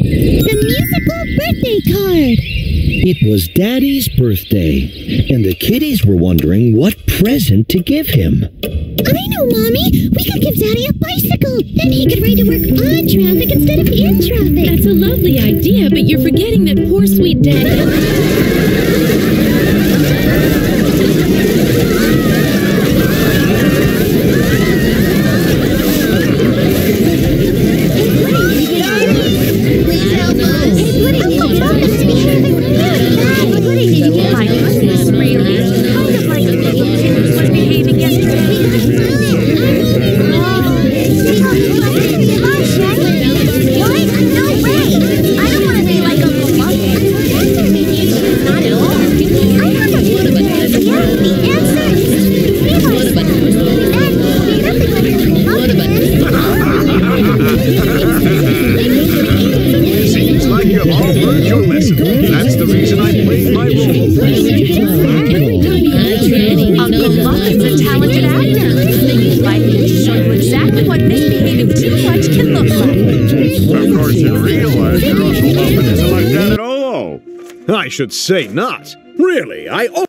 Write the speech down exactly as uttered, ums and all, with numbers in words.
The musical birthday card! It was Daddy's birthday, and the kiddies were wondering what present to give him. I know, Mommy! We could give Daddy a bicycle! Then he could ride to work on traffic instead of in traffic! That's a lovely idea, but you're forgetting that poor sweet Daddy... I should say not. Really, I